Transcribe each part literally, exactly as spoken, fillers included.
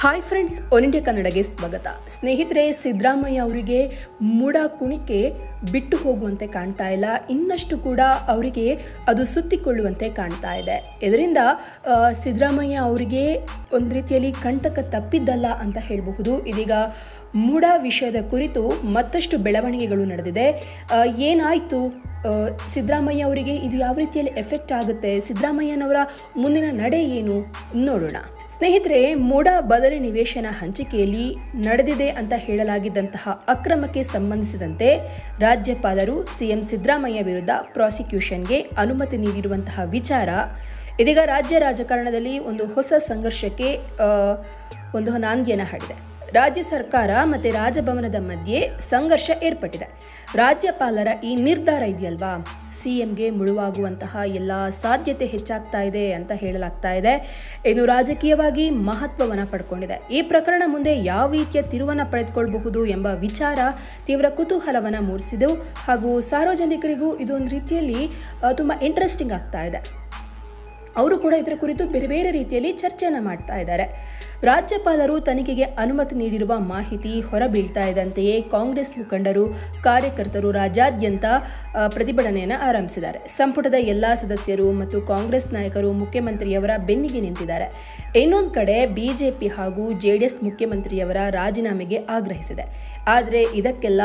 Hi friends, one India ಕನ್ನಡಗೆ ಸ್ವಾಗತ. ಸ್ನೇಹಿತರೆ, ಸಿದ್ದರಾಮಯ್ಯ ಅವರಿಗೆ ಮೂಡ ಕುಣಿಕೆ ಬಿಟ್ಟು ಹೋಗುವಂತೆ ಕಾಣ್ತಾ ಇಲ್ಲ, ಇನ್ನಷ್ಟು ಕೂಡ ಅವರಿಗೆ ಅದು ಸುತ್ತಿಕೊಳ್ಳುವಂತೆ ಕಾಣ್ತಾ ಇದೆ. ಇದರಿಂದ ಸಿದ್ದರಾಮಯ್ಯ ಅವರಿಗೆ ಒಂದು ರೀತಿಯಲ್ಲಿ ಕಂಟಕ ತಪ್ಪಿದ್ದಲ್ಲ ಅಂತ ಹೇಳಬಹುದು. ಇದೀಗ ಮೂಡ ವಿಷಯದ ಕುರಿತು ಮತ್ತಷ್ಟು ಬೆಳವಣಿಗೆಗಳು ನಡೆದಿದೆ. ಏನಾಯಿತು, ಸಿದ್ದರಾಮಯ್ಯ ಅವರಿಗೆ ಇದು ಯಾವ ರೀತಿಯಲ್ಲಿ ಎಫೆಕ್ಟ್ ಆಗುತ್ತೆ, ಸಿದ್ದರಾಮಯ್ಯನವರ ಮುಂದಿನ ನಡೆ ಏನು ನೋಡೋಣ. ಸ್ನೇಹಿತರೆ, ಮೂಡ ಬದಲಿ ನಿವೇಶನ ಹಂಚಿಕೆಯಲ್ಲಿ ನಡೆದಿದೆ ಅಂತ ಹೇಳಲಾಗಿದ್ದಂತಹ ಅಕ್ರಮಕ್ಕೆ ಸಂಬಂಧಿಸಿದಂತೆ ರಾಜ್ಯಪಾಲರು ಸಿಎಂ ಸಿದ್ದರಾಮಯ್ಯ ವಿರುದ್ಧ ಪ್ರಾಸಿಕ್ಯೂಷನ್ಗೆ ಅನುಮತಿ ನೀಡಿರುವಂತಹ ವಿಚಾರ ಇದೀಗ ರಾಜ್ಯ ರಾಜಕಾರಣದಲ್ಲಿ ಒಂದು ಹೊಸ ಸಂಘರ್ಷಕ್ಕೆ ಒಂದು ನಾಂದಿಯನ್ನು ಹಾಡಿದೆ. ರಾಜ್ಯ ಸರ್ಕಾರ ಮತ್ತು ರಾಜಭವನದ ಮಧ್ಯೆ ಸಂಘರ್ಷ ಏರ್ಪಟ್ಟಿದೆ. ರಾಜ್ಯಪಾಲರ ಈ ನಿರ್ಧಾರ ಇದೆಯಲ್ವಾ, ಸಿ ಎಂಗೆ ಮುಳುವಾಗುವಂತಹ ಎಲ್ಲ ಸಾಧ್ಯತೆ ಹೆಚ್ಚಾಗ್ತಾ ಇದೆ ಅಂತ ಹೇಳಲಾಗ್ತಾ ಇದೆ. ಇನ್ನು ರಾಜಕೀಯವಾಗಿ ಮಹತ್ವವನ್ನು ಪಡ್ಕೊಂಡಿದೆ. ಈ ಪ್ರಕರಣ ಮುಂದೆ ಯಾವ ರೀತಿಯ ತಿರುವನ್ನು ಪಡೆದುಕೊಳ್ಳಬಹುದು ಎಂಬ ವಿಚಾರ ತೀವ್ರ ಕುತೂಹಲವನ್ನು ಮೂಡಿಸಿದ್ದು, ಹಾಗೂ ಸಾರ್ವಜನಿಕರಿಗೂ ಇದೊಂದು ರೀತಿಯಲ್ಲಿ ತುಂಬ ಇಂಟ್ರೆಸ್ಟಿಂಗ್ ಆಗ್ತಾ ಇದೆ. ಅವರು ಕೂಡ ಇದರ ಕುರಿತು ಬೇರೆ ಬೇರೆ ರೀತಿಯಲ್ಲಿ ಚರ್ಚೆಯನ್ನು ಮಾಡ್ತಾ ಇದ್ದಾರೆ. ರಾಜ್ಯಪಾಲರು ತನಿಖೆಗೆ ಅನುಮತಿ ನೀಡಿರುವ ಮಾಹಿತಿ ಹೊರಬೀಳ್ತಾ ಇದ್ದಂತೆಯೇ ಕಾಂಗ್ರೆಸ್ ಮುಖಂಡರು, ಕಾರ್ಯಕರ್ತರು ರಾಜ್ಯಾದ್ಯಂತ ಪ್ರತಿಭಟನೆಯನ್ನು ಆರಂಭಿಸಿದ್ದಾರೆ. ಸಂಪುಟದ ಎಲ್ಲ ಸದಸ್ಯರು ಮತ್ತು ಕಾಂಗ್ರೆಸ್ ನಾಯಕರು ಮುಖ್ಯಮಂತ್ರಿಯವರ ಬೆನ್ನಿಗೆ ನಿಂತಿದ್ದಾರೆ. ಇನ್ನೊಂದು ಕಡೆ ಬಿಜೆಪಿ ಹಾಗೂ ಜೆಡಿಎಸ್ ಮುಖ್ಯಮಂತ್ರಿಯವರ ರಾಜೀನಾಮೆಗೆ ಆಗ್ರಹಿಸಿದೆ. ಆದರೆ ಇದಕ್ಕೆಲ್ಲ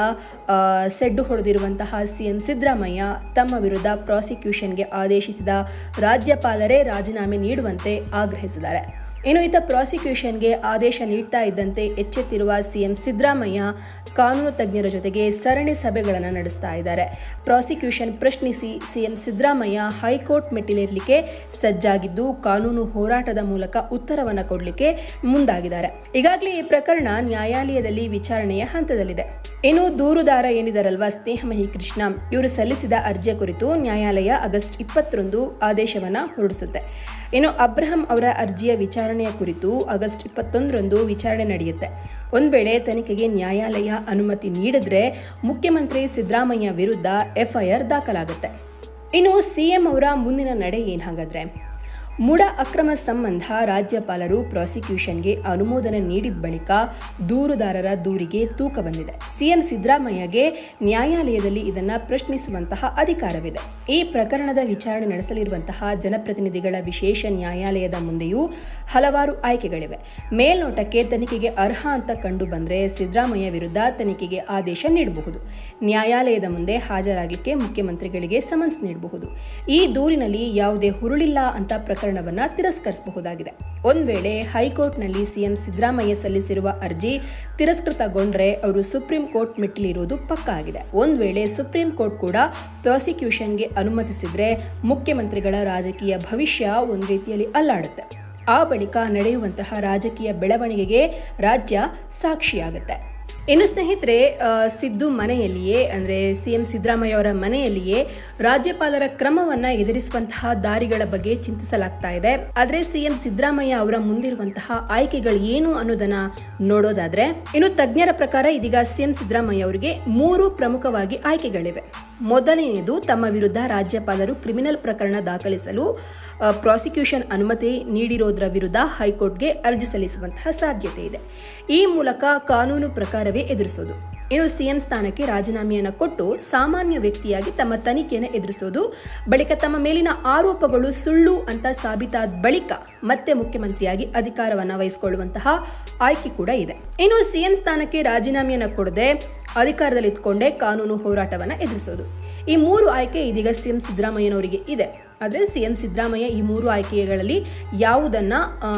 ಸೆಡ್ಡು ಹೊಡೆದಿರುವಂತಹ ಸಿಎಂ ಸಿದ್ದರಾಮಯ್ಯ ತಮ್ಮ ವಿರುದ್ಧ ಪ್ರಾಸಿಕ್ಯೂಷನ್ಗೆ ಆದೇಶಿಸಿದ ರಾಜ್ಯಪಾಲರೇ ರಾಜೀನಾಮೆ ನೀಡುವಂತೆ ಆಗ್ರಹಿಸಿದ್ದಾರೆ. ಇನ್ನು ಇತ್ತ ಪ್ರಾಸಿಕ್ಯೂಷನ್ಗೆ ಆದೇಶ ನೀಡ್ತಾ ಇದ್ದಂತೆ ಎಚ್ಚೆತ್ತಿರುವ ಸಿಎಂ ಸಿದ್ದರಾಮಯ್ಯ ಕಾನೂನು ತಜ್ಞರ ಜೊತೆಗೆ ಸರಣಿ ಸಭೆಗಳನ್ನು ನಡೆಸ್ತಾ ಇದ್ದಾರೆ. ಪ್ರಾಸಿಕ್ಯೂಷನ್ ಪ್ರಶ್ನಿಸಿ ಸಿಎಂ ಸಿದ್ದರಾಮಯ್ಯ ಹೈಕೋರ್ಟ್ ಮೆಟ್ಟಿಲೇರಲಿಕ್ಕೆ ಸಜ್ಜಾಗಿದ್ದು, ಕಾನೂನು ಹೋರಾಟದ ಮೂಲಕ ಉತ್ತರವನ್ನು ಕೊಡಲಿಕ್ಕೆ ಮುಂದಾಗಿದ್ದಾರೆ. ಈಗಾಗಲೇ ಈ ಪ್ರಕರಣ ನ್ಯಾಯಾಲಯದಲ್ಲಿ ವಿಚಾರಣೆಯ ಹಂತದಲ್ಲಿದೆ. ಇನ್ನು ದೂರುದಾರ ಏನಿದಾರಲ್ವಾ, ಸ್ನೇಹಮಯಿ ಕೃಷ್ಣ, ಇವರು ಸಲ್ಲಿಸಿದ ಅರ್ಜಿಯ ಕುರಿತು ನ್ಯಾಯಾಲಯ ಆಗಸ್ಟ್ ಇಪ್ಪತ್ತರಂದು ಆದೇಶವನ್ನು ಹೊರಡಿಸುತ್ತೆ. ಇನ್ನು ಅಬ್ರಹಂ ಅವರ ಅರ್ಜಿಯ ವಿಚಾರಣೆಯ ಕುರಿತು ಆಗಸ್ಟ್ ಇಪ್ಪತ್ತೊಂದರಂದು ವಿಚಾರಣೆ ನಡೆಯುತ್ತೆ. ಒಂದು ವೇಳೆ ತನಿಖೆಗೆ ನ್ಯಾಯಾಲಯ ಅನುಮತಿ ನೀಡಿದ್ರೆ ಮುಖ್ಯಮಂತ್ರಿ ಸಿದ್ದರಾಮಯ್ಯ ವಿರುದ್ಧ ಎಫ್ಐಆರ್ ದಾಖಲಾಗುತ್ತೆ. ಇನ್ನು ಸಿಎಂ ಅವರ ಮುಂದಿನ ನಡೆ ಏನು ಹಾಗಾದ್ರೆ? ಮೂಡ ಅಕ್ರಮ ಸಂಬಂಧ ರಾಜ್ಯಪಾಲರು ಪ್ರಾಸಿಕ್ಯೂಷನ್ಗೆ ಅನುಮೋದನೆ ನೀಡಿದ ಬಳಿಕ ದೂರುದಾರರ ದೂರಿಗೆ ತೂಕ ಬಂದಿದೆ. ಸಿಎಂ ಸಿದ್ದರಾಮಯ್ಯಗೆ ನ್ಯಾಯಾಲಯದಲ್ಲಿ ಇದನ್ನು ಪ್ರಶ್ನಿಸುವಂತಹ ಅಧಿಕಾರವಿದೆ. ಈ ಪ್ರಕರಣದ ವಿಚಾರಣೆ ನಡೆಸಲಿರುವಂತಹ ಜನಪ್ರತಿನಿಧಿಗಳ ವಿಶೇಷ ನ್ಯಾಯಾಲಯದ ಮುಂದೆಯೂ ಹಲವಾರು ಆಯ್ಕೆಗಳಿವೆ. ಮೇಲ್ನೋಟಕ್ಕೆ ತನಿಖೆಗೆ ಅರ್ಹ ಅಂತ ಕಂಡು ಬಂದರೆ ಸಿದ್ದರಾಮಯ್ಯ ವಿರುದ್ಧ ತನಿಖೆಗೆ ಆದೇಶ ನೀಡಬಹುದು. ನ್ಯಾಯಾಲಯದ ಮುಂದೆ ಹಾಜರಾಗಲಿಕ್ಕೆ ಮುಖ್ಯಮಂತ್ರಿಗಳಿಗೆ ಸಮನ್ಸ್ ನೀಡಬಹುದು. ಈ ದೂರಿನಲ್ಲಿ ಯಾವುದೇ ಹುರುಳಿಲ್ಲ ಅಂತ ಪ್ರಕರಣ ತಿರಸ್ಕರಿಸಬಹುದಾಗಿದೆ. ಒಂದ್ ವೇಳೆ ಹೈಕೋರ್ಟ್ನಲ್ಲಿ ಸಿಎಂ ಸಿದ್ದರಾಮಯ್ಯ ಸಲ್ಲಿಸಿರುವ ಅರ್ಜಿ ತಿರಸ್ಕೃತಗೊಂಡ್ರೆ ಅವರು ಸುಪ್ರೀಂ ಕೋರ್ಟ್ ಮೆಟ್ಟಿಲಿರುವುದು ಪಕ್ಕಾ ಆಗಿದೆ. ಒಂದ್ ವೇಳೆ ಸುಪ್ರೀಂ ಕೋರ್ಟ್ ಕೂಡ ಪ್ರಾಸಿಕ್ಯೂಷನ್ಗೆ ಅನುಮತಿಸಿದ್ರೆ ಮುಖ್ಯಮಂತ್ರಿಗಳ ರಾಜಕೀಯ ಭವಿಷ್ಯ ಒಂದು ರೀತಿಯಲ್ಲಿ ಅಲ್ಲಾಡುತ್ತೆ. ಆ ಬಳಿಕ ನಡೆಯುವಂತಹ ರಾಜಕೀಯ ಬೆಳವಣಿಗೆಗೆ ರಾಜ್ಯ ಸಾಕ್ಷಿಯಾಗುತ್ತೆ. ಇನ್ನು ಸ್ನೇಹಿತರೆ, ಸಿದ್ದು ಮನೆಯಲ್ಲಿಯೇ ಅಂದರೆ ಸಿಎಂ ಸಿದ್ದರಾಮಯ್ಯ ಅವರ ಮನೆಯಲ್ಲಿಯೇ ರಾಜ್ಯಪಾಲರ ಕ್ರಮವನ್ನು ಎದುರಿಸುವಂತಹ ದಾರಿಗಳ ಬಗ್ಗೆ ಚಿಂತಿಸಲಾಗ್ತಾ ಇದೆ. ಆದರೆ ಸಿಎಂ ಸಿದ್ದರಾಮಯ್ಯ ಅವರ ಮುಂದಿರುವಂತಹ ಆಯ್ಕೆಗಳು ಏನು ಅನ್ನೋದನ್ನ ನೋಡೋದಾದ್ರೆ, ಇನ್ನು ತಜ್ಞರ ಪ್ರಕಾರ ಇದೀಗ ಸಿಎಂ ಸಿದ್ದರಾಮಯ್ಯ ಅವರಿಗೆ ಮೂರು ಪ್ರಮುಖವಾಗಿ ಆಯ್ಕೆಗಳಿವೆ. ಮೊದಲನೆಯದು, ತಮ್ಮ ವಿರುದ್ಧ ರಾಜ್ಯಪಾಲರು ಕ್ರಿಮಿನಲ್ ಪ್ರಕರಣ ದಾಖಲಿಸಲು ಪ್ರಾಸಿಕ್ಯೂಷನ್ ಅನುಮತಿ ನೀಡಿರೋದರ ವಿರುದ್ಧ ಹೈಕೋರ್ಟ್ಗೆ ಅರ್ಜಿ ಸಲ್ಲಿಸುವಂತಹ ಸಾಧ್ಯತೆ ಇದೆ. ಈ ಮೂಲಕ ಕಾನೂನು ಪ್ರಕಾರವೇ ಎದುರಿಸೋದು. ಇನ್ನು ಸಿಎಂ ಸ್ಥಾನಕ್ಕೆ ರಾಜೀನಾಮೆಯನ್ನು ಕೊಟ್ಟು ಸಾಮಾನ್ಯ ವ್ಯಕ್ತಿಯಾಗಿ ತಮ್ಮ ತನಿಖೆಯನ್ನು ಎದುರಿಸೋದು. ಬಳಿಕ ತಮ್ಮ ಮೇಲಿನ ಆರೋಪಗಳು ಸುಳ್ಳು ಅಂತ ಸಾಬೀತಾದ ಬಳಿಕ ಮತ್ತೆ ಮುಖ್ಯಮಂತ್ರಿಯಾಗಿ ಅಧಿಕಾರವನ್ನು ವಹಿಸಿಕೊಳ್ಳುವಂತಹ ಆಯ್ಕೆ ಕೂಡ ಇದೆ. ಇನ್ನು ಸಿಎಂ ಸ್ಥಾನಕ್ಕೆ ರಾಜೀನಾಮೆಯನ್ನು ಕೊಡದೆ ಅಧಿಕಾರದಲ್ಲಿ ಇಟ್ಕೊಂಡೇ ಕಾನೂನು ಹೋರಾಟವನ್ನು ಎದುರಿಸೋದು. ಈ ಮೂರು ಆಯ್ಕೆ ಇದೀಗ ಸಿಎಂ ಸಿದ್ದರಾಮಯ್ಯನವರಿಗೆ ಇದೆ. ಆದರೆ ಸಿಎಂ ಸಿದ್ದರಾಮಯ್ಯ ಈ ಮೂರು ಆಯ್ಕೆಗಳಲ್ಲಿ ಯಾವುದನ್ನ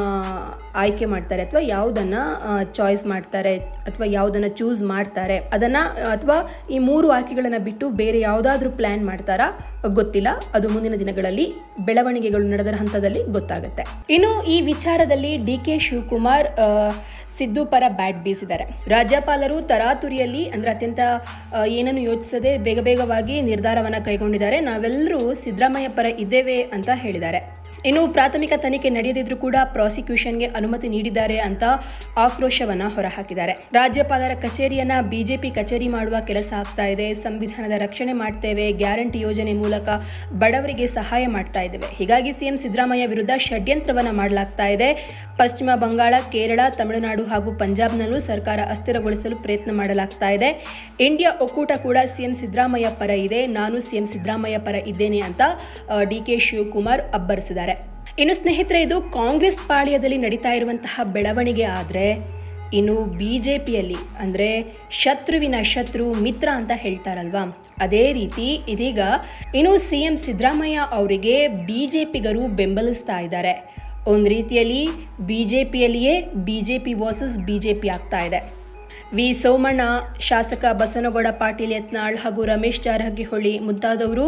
ಆಯ್ಕೆ ಮಾಡ್ತಾರೆ ಅಥವಾ ಯಾವುದನ್ನ ಚಾಯ್ಸ್ ಮಾಡ್ತಾರೆ ಅಥವಾ ಯಾವುದನ್ನ ಚೂಸ್ ಮಾಡ್ತಾರೆ ಅದನ್ನ, ಅಥವಾ ಈ ಮೂರು ಆಯ್ಕೆಗಳನ್ನ ಬಿಟ್ಟು ಬೇರೆ ಯಾವುದಾದ್ರೂ ಪ್ಲಾನ್ ಮಾಡ್ತಾರಾ ಗೊತ್ತಿಲ್ಲ. ಅದು ಮುಂದಿನ ದಿನಗಳಲ್ಲಿ ಬೆಳವಣಿಗೆಗಳು ನಡೆದ ಹಂತದಲ್ಲಿ ಗೊತ್ತಾಗುತ್ತೆ. ಇನ್ನು ಈ ವಿಚಾರದಲ್ಲಿ ಡಿ ಕೆ ಶಿವಕುಮಾರ್ ಸಿದ್ದು ಪರ ಬ್ಯಾಟ್ ಬೀಸಿದ್ದಾರೆ. ರಾಜ್ಯಪಾಲರು ತರಾತುರಿಯಲ್ಲಿ ಅಂದ್ರೆ ಅತ್ಯಂತ ಏನನ್ನು ಯೋಚಿಸದೆ ಬೇಗ ಬೇಗವಾಗಿ ನಿರ್ಧಾರವನ್ನು ಕೈಗೊಂಡಿದ್ದಾರೆ. ನಾವೆಲ್ಲರೂ ಸಿದ್ದರಾಮಯ್ಯ ಪರ ಇದ್ದೇವೆ ಅಂತ ಹೇಳಿದ್ದಾರೆ. ಇನ್ನು ಪ್ರಾಥಮಿಕ ತನಿಖೆ ನಡೆಯದಿದ್ರೂ ಕೂಡ ಪ್ರಾಸಿಕ್ಯೂಷನ್ಗೆ ಅನುಮತಿ ನೀಡಿದ್ದಾರೆ ಅಂತ ಆಕ್ರೋಶವನ್ನ ಹೊರಹಾಕಿದ್ದಾರೆ. ರಾಜ್ಯಪಾಲರ ಕಚೇರಿಯನ್ನ ಬಿಜೆಪಿ ಕಚೇರಿ ಮಾಡುವ ಕೆಲಸ ಆಗ್ತಾ ಇದೆ, ಸಂವಿಧಾನದ ರಕ್ಷಣೆ ಮಾಡ್ತೇವೆ, ಗ್ಯಾರಂಟಿ ಯೋಜನೆ ಮೂಲಕ ಬಡವರಿಗೆ ಸಹಾಯ ಮಾಡ್ತಾ ಇದ್ದೇವೆ, ಹೀಗಾಗಿ ಸಿಎಂ ಸಿದ್ದರಾಮಯ್ಯ ವಿರುದ್ಧ ಷಡ್ಯಂತ್ರವನ್ನ ಮಾಡಲಾಗ್ತಾ ಇದೆ, ಪಶ್ಚಿಮ ಬಂಗಾಳ, ಕೇರಳ, ತಮಿಳುನಾಡು ಹಾಗೂ ಪಂಜಾಬ್ನಲ್ಲೂ ಸರ್ಕಾರ ಅಸ್ಥಿರಗೊಳಿಸಲು ಪ್ರಯತ್ನ ಮಾಡಲಾಗ್ತಾ ಇದೆ. ಇಂಡಿಯಾ ಒಕ್ಕೂಟ ಕೂಡ ಸಿಎಂ ಸಿದ್ದರಾಮಯ್ಯ ಪರ ಇದೆ, ನಾನು ಸಿಎಂ ಸಿದ್ದರಾಮಯ್ಯ ಪರ ಇದ್ದೇನೆ ಅಂತ ಡಿ ಕೆ ಶಿವಕುಮಾರ್ ಅಬ್ಬರಿಸಿದ್ದಾರೆ. ಇನ್ನು ಸ್ನೇಹಿತರೆ, ಇದು ಕಾಂಗ್ರೆಸ್ ಪಾಳ್ಯದಲ್ಲಿ ನಡೀತಾ ಇರುವಂತಹ ಬೆಳವಣಿಗೆ ಆದರೆ ಇನ್ನು ಬಿ ಜೆ ಪಿಯಲ್ಲಿ ಅಂದರೆ ಶತ್ರುವಿನ ಶತ್ರು ಮಿತ್ರ ಅಂತ ಹೇಳ್ತಾರಲ್ವಾ, ಅದೇ ರೀತಿ ಇದೀಗ ಇನ್ನು ಸಿ ಎಂ ಸಿದ್ದರಾಮಯ್ಯ ಅವರಿಗೆ ಬಿ ಜೆ ಪಿಗರು ಬೆಂಬಲಿಸ್ತಾ ಇದ್ದಾರೆ. ಒಂದು ರೀತಿಯಲ್ಲಿ ಬಿ ಜೆ ಪಿಯಲ್ಲಿಯೇ BJP versus BJP ಆಗ್ತಾ ಇದೆ. ವಿ ಸೋಮಣ್ಣ, ಶಾಸಕ ಬಸನಗೌಡ ಪಾಟೀಲ್ ಯತ್ನಾಳ್ ಹಾಗೂ ರಮೇಶ್ ಜಾರಕಿಹೊಳಿ ಮುಂತಾದವರು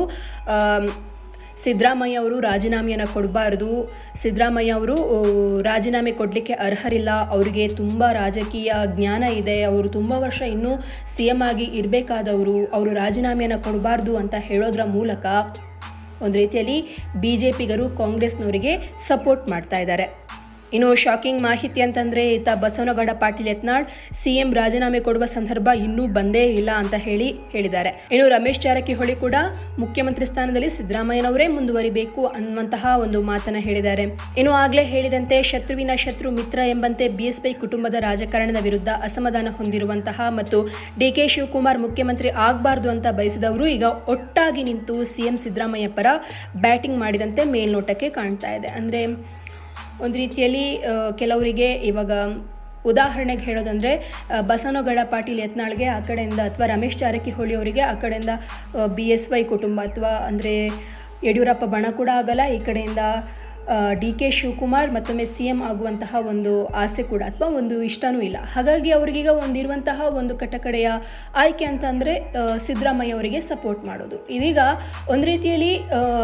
ಸಿದ್ದರಾಮಯ್ಯ ಅವರು ರಾಜೀನಾಮೆಯನ್ನು ಕೊಡಬಾರ್ದು, ಸಿದ್ದರಾಮಯ್ಯ ಅವರು ರಾಜೀನಾಮೆ ಕೊಡಲಿಕ್ಕೆ ಅರ್ಹರಿಲ್ಲ, ಅವರಿಗೆ ತುಂಬ ರಾಜಕೀಯ ಜ್ಞಾನ ಇದೆ, ಅವರು ತುಂಬ ವರ್ಷ ಇನ್ನೂ ಸಿ ಎಂ ಆಗಿ ಇರಬೇಕಾದವರು, ಅವರು ರಾಜೀನಾಮೆಯನ್ನು ಕೊಡಬಾರ್ದು ಅಂತ ಹೇಳೋದ್ರ ಮೂಲಕ ಒಂದು ರೀತಿಯಲ್ಲಿ ಬಿ ಜೆ ಪಿಗರು ಕಾಂಗ್ರೆಸ್ನವರಿಗೆ ಸಪೋರ್ಟ್ ಮಾಡ್ತಾ ಇದ್ದಾರೆ. ಇನ್ನು ಶಾಕಿಂಗ್ ಮಾಹಿತಿ ಅಂತಂದರೆ ಈತ ಬಸವನಗೌಡ ಪಾಟೀಲ್ ಯತ್ನಾಳ್ ಸಿ ಎಂ ರಾಜೀನಾಮೆ ಕೊಡುವ ಸಂದರ್ಭ ಇನ್ನೂ ಬಂದೇ ಇಲ್ಲ ಅಂತ ಹೇಳಿ ಹೇಳಿದ್ದಾರೆ. ಇನ್ನು ರಮೇಶ್ ಜಾರಕಿಹೊಳಿ ಕೂಡ ಮುಖ್ಯಮಂತ್ರಿ ಸ್ಥಾನದಲ್ಲಿ ಸಿದ್ದರಾಮಯ್ಯನವರೇ ಮುಂದುವರಿಬೇಕು ಅನ್ನುವಂತಹ ಒಂದು ಮಾತನ್ನ ಹೇಳಿದ್ದಾರೆ. ಇನ್ನು ಆಗಲೇ ಹೇಳಿದಂತೆ ಶತ್ರುವಿನ ಶತ್ರು ಮಿತ್ರ ಎಂಬಂತೆ ಬಿ ಎಸ್ ವೈ ಕುಟುಂಬದ ರಾಜಕಾರಣದ ವಿರುದ್ಧ ಅಸಮಾಧಾನ ಹೊಂದಿರುವಂತಹ ಮತ್ತು ಡಿ ಕೆ ಶಿವಕುಮಾರ್ ಮುಖ್ಯಮಂತ್ರಿ ಆಗಬಾರ್ದು ಅಂತ ಬಯಸಿದವರು ಈಗ ಒಟ್ಟಾಗಿ ನಿಂತು ಸಿ ಎಂ ಸಿದ್ದರಾಮಯ್ಯ ಪರ ಬ್ಯಾಟಿಂಗ್ ಮಾಡಿದಂತೆ ಮೇಲ್ನೋಟಕ್ಕೆ ಕಾಣ್ತಾ ಇದೆ. ಅಂದರೆ ಒಂದು ರೀತಿಯಲ್ಲಿ ಕೆಲವರಿಗೆ ಇವಾಗ ಉದಾಹರಣೆಗೆ ಹೇಳೋದಂದರೆ ಬಸವನಗೌಡ ಪಾಟೀಲ್ ಯತ್ನಾಳ್ಗೆ ಆ ಕಡೆಯಿಂದ ಅಥವಾ ರಮೇಶ್ ಜಾರಕಿಹೊಳಿ ಅವರಿಗೆ ಆ ಕಡೆಯಿಂದ ಬಿ ಎಸ್ ವೈ ಕುಟುಂಬ ಅಥವಾ ಅಂದರೆ ಯಡಿಯೂರಪ್ಪ ಬಣ ಕೂಡ ಆಗಲ್ಲ, ಈ ಕಡೆಯಿಂದ ಡಿ ಕೆ ಶಿವಕುಮಾರ್ ಮತ್ತೊಮ್ಮೆ ಸಿ ಎಂ ಆಗುವಂತಹ ಒಂದು ಆಸೆ ಕೂಡ ಅಥವಾ ಒಂದು ಇಷ್ಟನೂ ಇಲ್ಲ. ಹಾಗಾಗಿ ಅವರಿಗೀಗ ಒಂದಿರುವಂತಹ ಒಂದು ಕಟಕಡೆಯ ಆಯ್ಕೆ ಅಂತ ಅಂದರೆ ಸಿದ್ದರಾಮಯ್ಯ ಅವರಿಗೆ ಸಪೋರ್ಟ್ ಮಾಡೋದು. ಇದೀಗ ಒಂದು ರೀತಿಯಲ್ಲಿ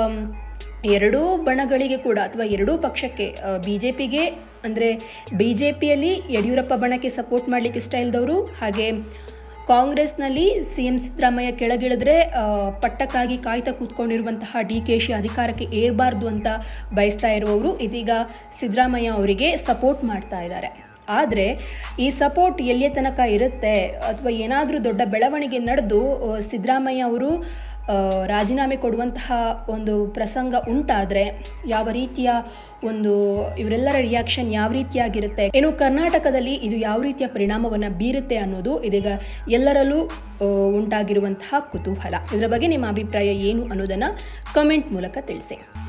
ಎರಡೂ ಬಣಗಳಿಗೆ ಕೂಡ ಅಥವಾ ಎರಡೂ ಪಕ್ಷಕ್ಕೆ ಬಿ ಜೆ ಪಿಗೆ ಅಂದರೆ ಬಿ ಜೆ ಪಿಯಲ್ಲಿ ಯಡಿಯೂರಪ್ಪ ಬಣಕ್ಕೆ ಸಪೋರ್ಟ್ ಮಾಡಲಿಕ್ಕೆ ಇಷ್ಟ ಇಲ್ಲದವರು, ಹಾಗೆ ಕಾಂಗ್ರೆಸ್ನಲ್ಲಿ ಸಿ ಎಂ ಸಿದ್ದರಾಮಯ್ಯ ಕೆಳಗಿಳಿದ್ರೆ ಪಟ್ಟಕ್ಕಾಗಿ ಕಾಯ್ತಾ ಕೂತ್ಕೊಂಡಿರುವಂತಹ ಡಿ ಕೆ ಶಿ ಅಧಿಕಾರಕ್ಕೆ ಏರಬಾರ್ದು ಅಂತ ಬಯಸ್ತಾ ಇರುವವರು ಇದೀಗ ಸಿದ್ದರಾಮಯ್ಯ ಅವರಿಗೆ ಸಪೋರ್ಟ್ ಮಾಡ್ತಾ ಇದ್ದಾರೆ. ಆದರೆ ಈ ಸಪೋರ್ಟ್ ಎಲ್ಲಿಯ ತನಕ ಇರುತ್ತೆ ಅಥವಾ ಏನಾದರೂ ದೊಡ್ಡ ಬೆಳವಣಿಗೆ ನಡೆದು ಸಿದ್ದರಾಮಯ್ಯ ಅವರು ರಾಜೀನಾಮೆ ಕೊಡುವಂತಹ ಒಂದು ಪ್ರಸಂಗ ಉಂಟಾದರೆ ಯಾವ ರೀತಿಯ ಒಂದು ಇವರೆಲ್ಲರ ರಿಯಾಕ್ಷನ್ ಯಾವ ರೀತಿಯಾಗಿರುತ್ತೆ, ಏನು ಕರ್ನಾಟಕದಲ್ಲಿ ಇದು ಯಾವ ರೀತಿಯ ಪರಿಣಾಮವನ್ನು ಬೀರುತ್ತೆ ಅನ್ನೋದು ಇದೀಗ ಎಲ್ಲರಲ್ಲೂ ಉಂಟಾಗಿರುವಂತಹ ಕುತೂಹಲ. ಇದರ ಬಗ್ಗೆ ನಿಮ್ಮ ಅಭಿಪ್ರಾಯ ಏನು ಅನ್ನೋದನ್ನು ಕಮೆಂಟ್ ಮೂಲಕ ತಿಳಿಸಿ.